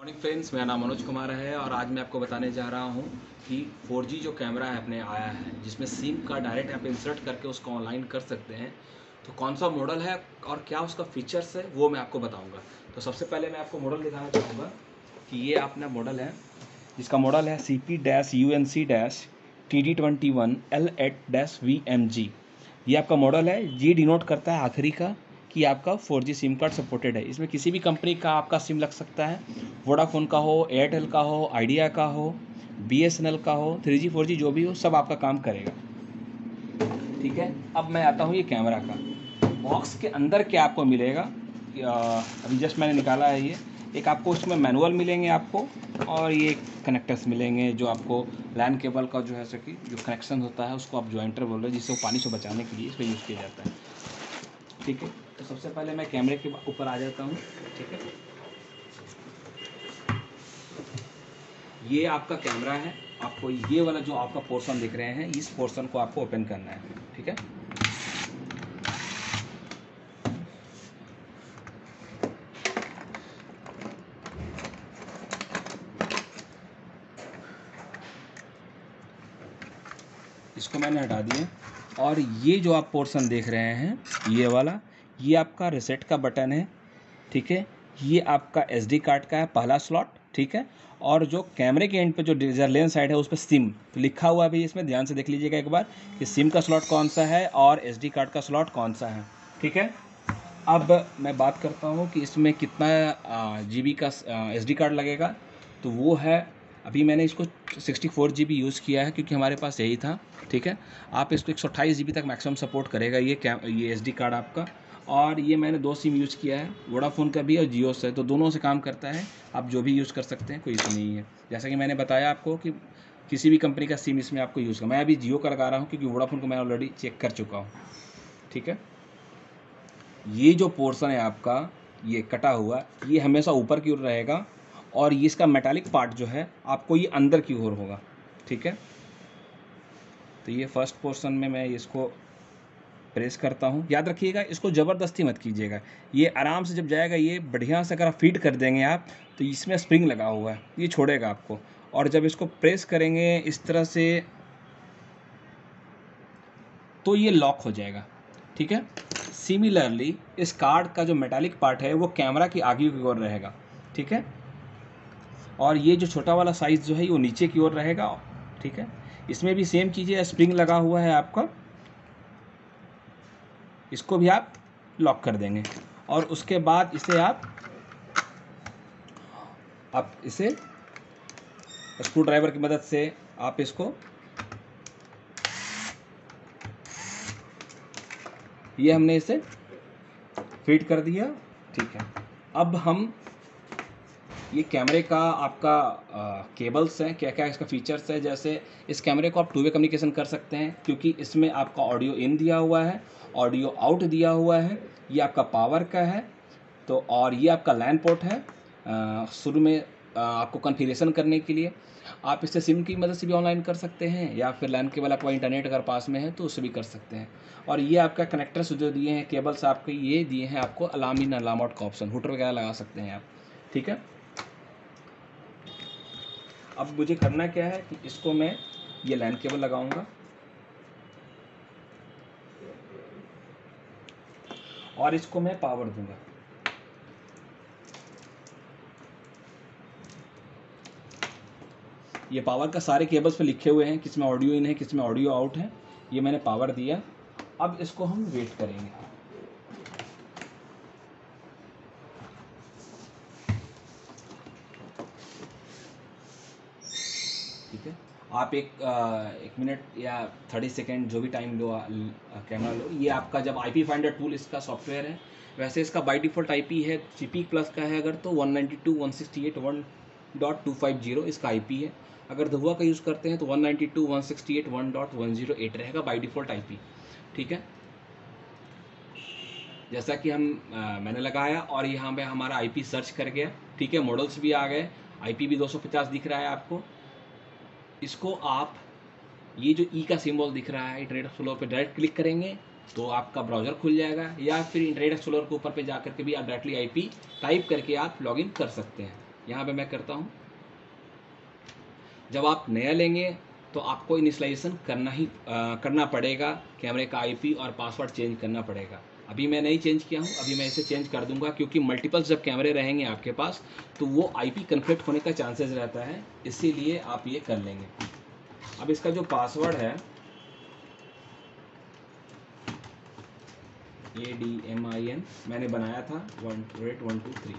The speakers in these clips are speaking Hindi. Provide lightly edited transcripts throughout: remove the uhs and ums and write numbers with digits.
मॉर्निंग फ्रेंड्स, मेरा नाम मनोज कुमार है और आज मैं आपको बताने जा रहा हूँ कि 4G जो कैमरा है अपने आया है जिसमें सिम का डायरेक्ट आप इंसर्ट करके उसको ऑनलाइन कर सकते हैं। तो कौन सा मॉडल है और क्या उसका फीचर्स है वो मैं आपको बताऊंगा। तो सबसे पहले मैं आपको मॉडल दिखाना चाहूँगा कि ये अपना मॉडल है जिसका मॉडल है CP-UNC-TD21L8-VMG। ये आपका मॉडल है। ये डिनोट करता है आखिरी का कि आपका 4G सिम कार्ड सपोर्टेड है। इसमें किसी भी कंपनी का आपका सिम लग सकता है, वोडाफोन का हो, एयरटेल का हो, आइडिया का हो, BSNL का हो, 3G 4G जो भी हो सब आपका काम करेगा। ठीक है, अब मैं आता हूँ ये कैमरा का। बॉक्स के अंदर क्या आपको मिलेगा, अभी जस्ट मैंने निकाला है ये। एक आपको उसमें मैनुअल मिलेंगे आपको, और ये कनेक्टर्स मिलेंगे जो आपको लैन केबल का जो है सो कि जो कनेक्शन होता है उसको आप जॉइंटर बोल रहे हैं, जिससे वो पानी से बचाने के लिए इस पर यूज़ किया जाता है। ठीक है, तो सबसे पहले मैं कैमरे के ऊपर आ जाता हूँ। ठीक है, ये आपका कैमरा है। आपको ये वाला जो आपका पोर्शन दिख रहे हैं, इस पोर्शन को आपको ओपन करना है। ठीक है, इसको मैंने हटा दिया। और ये जो आप पोर्शन देख रहे हैं, ये वाला, ये आपका रीसेट का बटन है। ठीक है, ये आपका SD कार्ड का है पहला स्लॉट। ठीक है, और जो कैमरे के एंड पे जो डिजर लेन साइड है उस पर सिम तो लिखा हुआ भी, इसमें ध्यान से देख लीजिएगा एक बार कि सिम का स्लॉट कौन सा है और SD कार्ड का स्लॉट कौन सा है। ठीक है, अब मैं बात करता हूँ कि इसमें कितना GB का SD कार्ड लगेगा। तो वो है, अभी मैंने इसको 64 GB यूज़ किया है क्योंकि हमारे पास यही था। ठीक है, आप इसको 128 GB तक मैक्सिमम सपोर्ट करेगा ये SD कार्ड आपका। और ये मैंने 2 सिम यूज़ किया है, वोडाफोन का भी और जियो से, तो दोनों से काम करता है। आप जो भी यूज़ कर सकते हैं, कोई इशू नहीं है। जैसा कि मैंने बताया आपको कि किसी भी कंपनी का सिम इसमें आपको यूज़ कर, मैं अभी जियो का लगा रहा हूँ क्योंकि वोडाफोन को मैं ऑलरेडी चेक कर चुका हूँ। ठीक है, ये जो पोर्शन है आपका ये कटा हुआ, ये हमेशा ऊपर की ओर रहेगा और ये इसका मेटालिक पार्ट जो है आपको ये अंदर की ओर होगा। ठीक है, तो ये फर्स्ट पोर्शन में मैं इसको प्रेस करता हूँ। याद रखिएगा, इसको ज़बरदस्ती मत कीजिएगा, ये आराम से जब जाएगा, ये बढ़िया से अगर आप फीड कर देंगे आप, तो इसमें स्प्रिंग लगा हुआ है, ये छोड़ेगा आपको। और जब इसको प्रेस करेंगे इस तरह से तो ये लॉक हो जाएगा। ठीक है, सिमिलरली इस कार्ड का जो मेटालिक पार्ट है वो कैमरा की आगे की ओर रहेगा। ठीक है, और ये जो छोटा वाला साइज़ जो है वो नीचे की ओर रहेगा। ठीक है, इसमें भी सेम कीजिए, स्प्रिंग लगा हुआ है आपका, इसको भी आप लॉक कर देंगे। और उसके बाद इसे आप इसे स्क्रू ड्राइवर की मदद से आप इसको, ये हमने इसे फिट कर दिया। ठीक है, अब हम ये कैमरे का आपका केबल्स हैं, क्या क्या इसका फीचर्स है। जैसे इस कैमरे को आप 2 वे कम्युनिकेशन कर सकते हैं क्योंकि इसमें आपका ऑडियो इन दिया हुआ है, ऑडियो आउट दिया हुआ है। ये आपका पावर का है, तो और ये आपका लैन पोर्ट है। शुरू में आपको कॉन्फ़िगरेशन करने के लिए आप इससे सिम की मदद से भी ऑनलाइन कर सकते हैं, या फिर लैन केबल आपका इंटरनेट अगर पास में है तो उससे भी कर सकते हैं। और ये आपका कनेक्टर्स जो दिए हैं, केबल्स आपके ये दिए हैं आपको अलार्म इन अलार्म आउट का ऑप्शन, हुटर वगैरह लगा सकते हैं आप। ठीक है, अब मुझे करना क्या है कि इसको मैं ये लैन केबल लगाऊंगा और इसको मैं पावर दूंगा। ये पावर का सारे केबल्स पे लिखे हुए हैं किसमें ऑडियो इन है, किसमें ऑडियो आउट है। ये मैंने पावर दिया, अब इसको हम वेट करेंगे। ठीक है, आप एक मिनट या 30 सेकेंड जो भी टाइम लो, कैमरा लो। ये आपका जब IP फाइंडर टूल इसका सॉफ्टवेयर है, वैसे इसका बाय डिफ़ॉल्ट IP है, CP प्लस का है अगर तो 192.168.1.250 इसका IP है। अगर धुआ का यूज़ करते हैं तो 192.168.1.108 रहेगा बाय डिफ़ॉल्ट IP। ठीक है, जैसा कि मैंने लगाया और यहाँ पे हमारा IP सर्च कर गया। ठीक है, मॉडल्स भी आ गए, IP भी 250 दिख रहा है आपको। इसको आप, ये जो का सिंबल दिख रहा है इंटरनेट एक्सप्लोरर पे डायरेक्ट क्लिक करेंगे तो आपका ब्राउज़र खुल जाएगा, या फिर इंटरनेट एक्सप्लोरर के ऊपर पे जा करके भी आप डायरेक्टली IP टाइप करके आप लॉगिन कर सकते हैं। यहाँ पे मैं करता हूँ। जब आप नया लेंगे तो आपको इनिशियलाइजेशन करना पड़ेगा, कैमरे का आईपी और पासवर्ड चेंज करना पड़ेगा। अभी मैं नहीं चेंज किया हूँ, अभी मैं इसे चेंज कर दूंगा, क्योंकि मल्टीपल्स जब कैमरे रहेंगे आपके पास तो वो आईपी कन्फ्लिक्ट होने का चांसेस रहता है, इसीलिए आप ये कर लेंगे। अब इसका जो पासवर्ड है ADMIN मैंने बनाया था 128 123।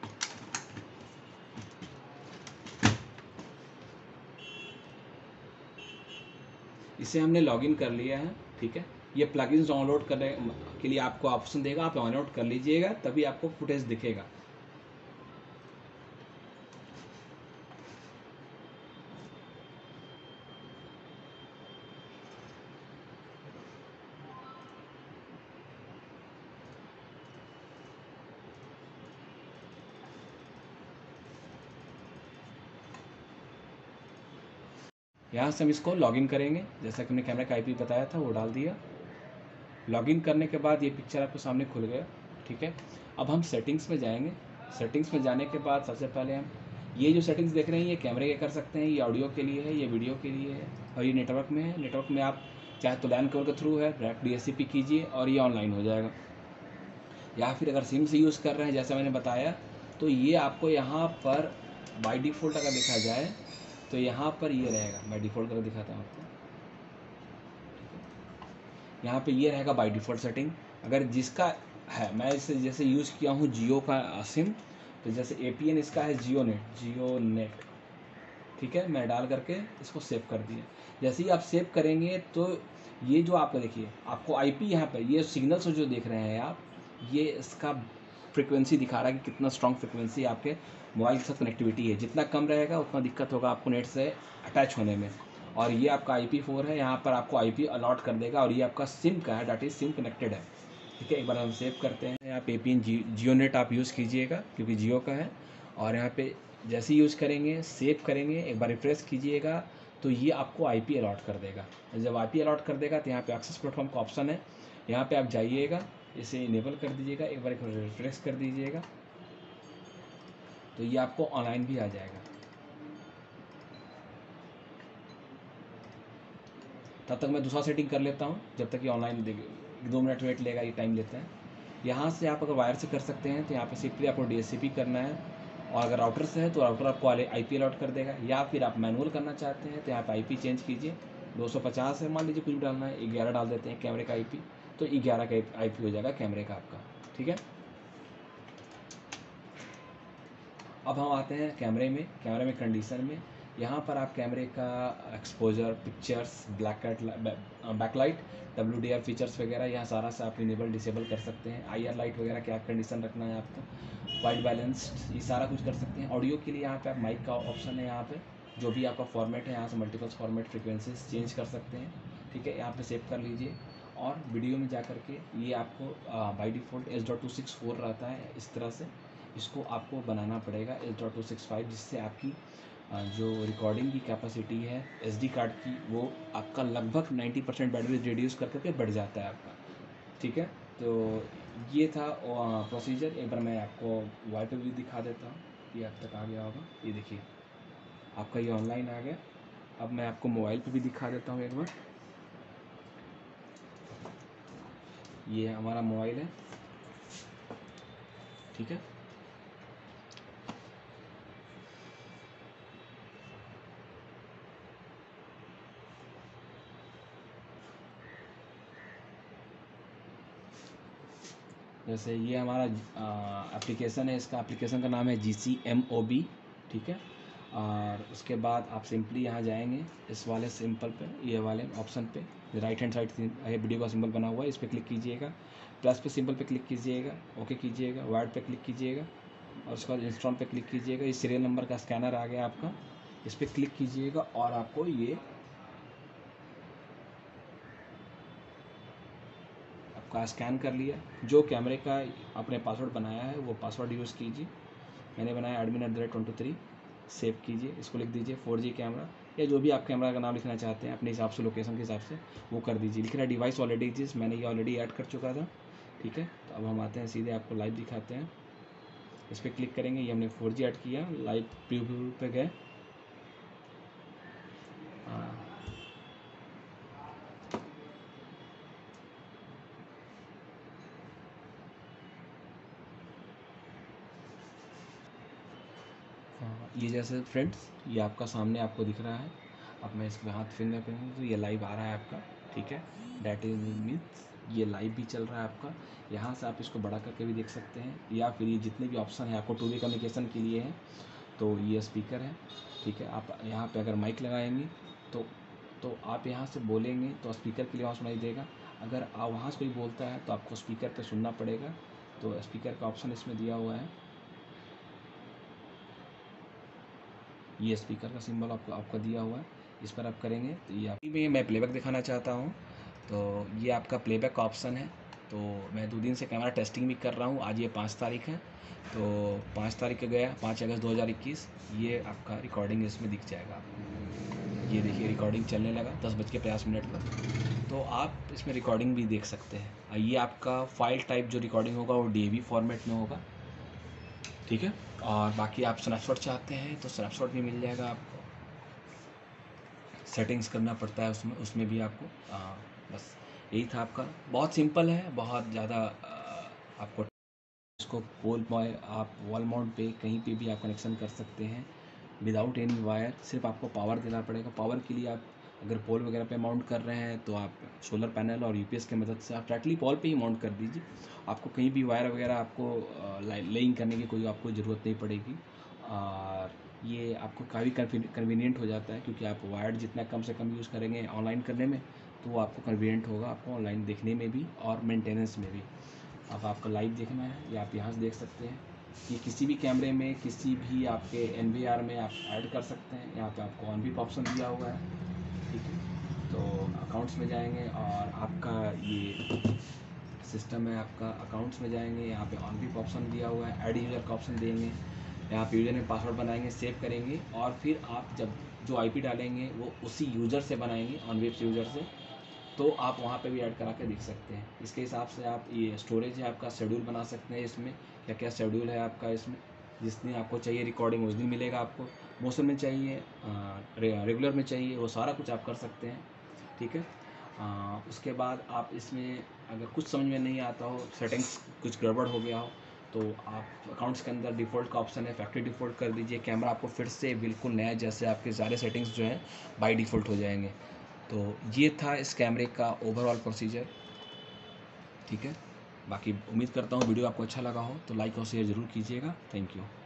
इसे हमने लॉगिन कर लिया है, ठीक है। ये प्लगइन्स डाउनलोड करने के लिए आपको ऑप्शन देगा, आप डाउनलोड कर लीजिएगा, तभी आपको फुटेज दिखेगा। यहाँ से हम इसको लॉगिन करेंगे, जैसा कि हमने कैमरे का आईपी बताया था वो डाल दिया। लॉगिन करने के बाद ये पिक्चर आपके सामने खुल गया, ठीक है। अब हम सेटिंग्स में जाएंगे। सेटिंग्स में जाने के बाद सबसे पहले हम ये जो सेटिंग्स देख रहे हैं ये कैमरे के कर सकते हैं, ये ऑडियो के लिए है, ये वीडियो के लिए है, और ये नेटवर्क में है। नेटवर्क में आप चाहे तो लैन केबल के थ्रू है, डायरेक्ट DHCP कीजिए और ये ऑनलाइन हो जाएगा। या फिर अगर सिम से यूज़ कर रहे हैं जैसा मैंने बताया, तो ये आपको यहाँ पर बाय डिफ़ॉल्ट अगर देखा जाए तो यहाँ पर ये रहेगा। मैं डिफ़ॉल्ट करके दिखाता हूँ आपको। यहाँ पे ये रहेगा बाय डिफ़ॉल्ट सेटिंग। अगर जिसका है, मैं इसे जैसे यूज़ किया हूँ जियो का सिम, तो जैसे APN इसका है जियो नेट, ठीक है। मैं डाल करके इसको सेव कर दिया। जैसे ही आप सेव करेंगे तो ये जो आपको देखिए, आपको IP यहाँ पे ये सिग्नल्स जो देख रहे हैं आप, ये इसका फ्रिक्वेंसी दिखा रहा है कि कितना स्ट्रॉन्ग फ्रिक्वेंसी आपके मोबाइल के साथ कनेक्टिविटी है। जितना कम रहेगा उतना दिक्कत होगा आपको नेट से अटैच होने में। और ये आपका IP4 है, यहाँ पर आपको IP अलॉट कर देगा, और ये आपका सिम का है, डेट इज सिम कनेक्टेड है, ठीक है। एक बार हम सेव करते हैं। आप APN जियो नेट आप यूज़ कीजिएगा क्योंकि जियो का है। और यहाँ पे जैसे यूज़ करेंगे, सेव करेंगे, एक बार रिफ्रेश कीजिएगा तो ये आपको IP अलॉट कर देगा। जब IP अलॉट कर देगा तो यहाँ पे एक्सेस प्लेटफॉर्म का ऑप्शन है, यहाँ पे आप जाइएगा, इसे इनेबल कर दीजिएगा, एक बार रिफ्रेश कर दीजिएगा तो ये आपको ऑनलाइन भी आ जाएगा। तब तक मैं दूसरा सेटिंग कर लेता हूँ, जब तक ये ऑनलाइन देगा। 2 मिनट वेट लेगा, ये टाइम लेता है। यहाँ से आप अगर वायर से कर सकते हैं तो यहाँ पे सिंपली आपको DHCP करना है, और अगर राउटर से है तो राउटर आपको IP अलॉट कर देगा। या फिर आप मैनुअल करना चाहते हैं तो यहाँ पे IP चेंज कीजिए, 250 है मान लीजिए, कुछ भी डालना है, 11 डाल देते हैं कैमरे का IP, तो 11 का IP हो जाएगा कैमरे का आपका, ठीक है। अब हम आते हैं कैमरे में कंडीशन में। यहाँ पर आप कैमरे का exposure, pictures, backlight, WDR features वगैरह यहाँ सारा से आप इनेबल डिसेबल कर सकते हैं। IR लाइट वगैरह क्या कंडीशन रखना है आपको, वाइट बैलेंस्ड, ये सारा कुछ कर सकते हैं। ऑडियो के लिए यहाँ पे आप माइक का ऑप्शन है, यहाँ पे जो भी आपका फॉर्मेट है यहाँ से मल्टीपल्स फॉर्मेट फ्रिक्वेंसीज चेंज कर सकते हैं, ठीक है। यहाँ पे सेव कर लीजिए। और वीडियो में जा करके ये आपको बाई डिफ़ॉल्ट H.264 रहता है, इस तरह से इसको आपको बनाना पड़ेगा H.265, जिससे आपकी जो रिकॉर्डिंग की कैपेसिटी है SD कार्ड की, वो आपका लगभग 90% बैटरी रिड्यूस कर करके बढ़ जाता है आपका, ठीक है। तो ये था प्रोसीजर। एक बार मैं आपको वाई पे भी दिखा देता हूँ, ये अब तक आ गया होगा। ये देखिए आपका ये ऑनलाइन आ गया। अब मैं आपको मोबाइल पे भी दिखा देता हूँ एक बार। ये हमारा मोबाइल है, ठीक है। जैसे ये हमारा एप्लीकेशन है, इसका एप्लीकेशन का नाम है GCMOB, ठीक है। और उसके बाद आप सिंपली यहाँ जाएंगे इस वाले सिंपल पे, ये वाले ऑप्शन पे, राइट हैंड साइड है वीडियो का सिंबल बना हुआ है, इस पर क्लिक कीजिएगा। प्लस पे सिंबल पे क्लिक कीजिएगा, ओके कीजिएगा, वाइड पे क्लिक कीजिएगा, और उसके बाद इंस्टॉल पे क्लिक कीजिएगा। ये सीरियल नंबर का स्कैनर आ गया आपका, इस पर क्लिक कीजिएगा और आपको ये आपका स्कैन कर लिया। जो कैमरे का आपने पासवर्ड बनाया है वो पासवर्ड यूज़ कीजिए। मैंने बनाया admin@23, सेव कीजिए, इसको लिख दीजिए 4G कैमरा, या जो भी आप कैमरा का नाम लिखना चाहते हैं अपने हिसाब से, लोकेशन के हिसाब से वो कर दीजिए। लिख रहा है डिवाइस ऑलरेडी एग्जिस्ट, मैंने ये ऑलरेडी ऐड कर चुका था, ठीक है। तो अब हम आते हैं सीधे, आपको लाइव दिखाते हैं। इस पर क्लिक करेंगे, ये हमने 4G ऐड किया, लाइव प्रीव्यू पे गए। ये जैसे फ्रेंड्स ये आपका सामने आपको दिख रहा है। अब मैं इसमें हाथ फिंगर करूँगी तो ये लाइव आ रहा है आपका, ठीक है। डैट इज मीन्स ये लाइव भी चल रहा है आपका। यहाँ से आप इसको बड़ा करके भी देख सकते हैं, या फिर ये जितने भी ऑप्शन है आपको 2 वे कम्युनिकेशन के लिए है। तो ये स्पीकर है, ठीक है। आप यहाँ पे अगर माइक लगाएंगे तो आप यहाँ से बोलेंगे तो स्पीकर के लिए आवाज़ सुनाई देगा। अगर वहाँ से कोई बोलता है तो आपको स्पीकर पे सुनना पड़ेगा। तो स्पीकर का ऑप्शन इसमें दिया हुआ है, ये स्पीकर का सिंबल आपका दिया हुआ है, इस पर आप करेंगे तो ये में मैं प्लेबैक दिखाना चाहता हूँ। तो ये आपका प्लेबैक का ऑप्शन है। तो मैं 2 दिन से कैमरा टेस्टिंग भी कर रहा हूँ। आज ये 5 तारीख है, तो 5 तारीख को गया 5 अगस्त 2021। ये आपका रिकॉर्डिंग इसमें दिख जाएगा आपको। ये देखिए रिकॉर्डिंग चलने लगा 10:50 पर। तो आप इसमें रिकॉर्डिंग भी देख सकते हैं। ये आपका फाइल टाइप जो रिकॉर्डिंग होगा वो DAV फॉर्मेट में होगा, ठीक है। और बाकी आप स्नैपशॉट चाहते हैं तो स्नैपशॉट भी मिल जाएगा आपको। सेटिंग्स करना पड़ता है उसमें भी आपको। बस यही था आपका, बहुत सिंपल है, बहुत ज़्यादा। आपको इसको आप वॉल माउंट पे कहीं पे भी आप कनेक्शन कर सकते हैं विदाउट एनी वायर। सिर्फ आपको पावर देना पड़ेगा। पावर के लिए आप अगर पोल वगैरह पे माउंट कर रहे हैं तो आप सोलर पैनल और UPS की मदद से आप डायरेक्टली पोल पे ही माउंट कर दीजिए। आपको कहीं भी वायर वगैरह आपको लेइंग करने की कोई आपको ज़रूरत नहीं पड़ेगी। और ये आपको काफ़ी कन्वीनियंट हो जाता है, क्योंकि आप वायर जितना कम से कम यूज़ करेंगे ऑनलाइन करने में तो वो आपको कन्वीनियंट होगा, आपको ऑनलाइन देखने में भी और मेंटेनेंस में भी। अब आपको लाइव देखना है, ये आप यहाँ से देख सकते हैं। ये किसी भी कैमरे में किसी भी आपके NVR में आप ऐड कर सकते हैं। यहाँ पे आपको ऑन भी ऑप्शन दिया हुआ है, ठीक है। तो अकाउंट्स में जाएंगे और आपका ये सिस्टम है, आपका अकाउंट्स में जाएंगे, यहाँ पे ऑन भी ऑप्शन दिया हुआ है। ऐड यूज़र का ऑप्शन देंगे, यहाँ पे यूज़र में पासवर्ड बनाएंगे, सेव करेंगे, और फिर आप जब जो IP डालेंगे वो उसी यूज़र से बनाएंगे, ऑनवेब्स यूज़र से। तो आप वहाँ पे भी ऐड करा के देख सकते हैं। इसके हिसाब से आप ये स्टोरेज है आपका, शेड्यूल बना सकते हैं इसमें, क्या क्या शेड्यूल है आपका इसमें। जिस दिन आपको चाहिए रिकॉर्डिंग उस दिन मिलेगा आपको। मौसम में चाहिए, रेगुलर में चाहिए, वो सारा कुछ आप कर सकते हैं, ठीक है। उसके बाद आप इसमें अगर कुछ समझ में नहीं आता हो, सेटिंग्स कुछ गड़बड़ हो गया हो, तो आप अकाउंट्स के अंदर डिफ़ॉल्ट का ऑप्शन है, फैक्ट्री डिफ़ॉल्ट कर दीजिए। कैमरा आपको फिर से बिल्कुल नया, जैसे आपके सारे सेटिंग्स जो हैं बाय डिफ़ॉल्ट हो जाएंगे। तो ये था इस कैमरे का ओवरऑल प्रोसीजर, ठीक है। बाकी उम्मीद करता हूँ वीडियो आपको अच्छा लगा हो, तो लाइक और शेयर ज़रूर कीजिएगा। Thank you.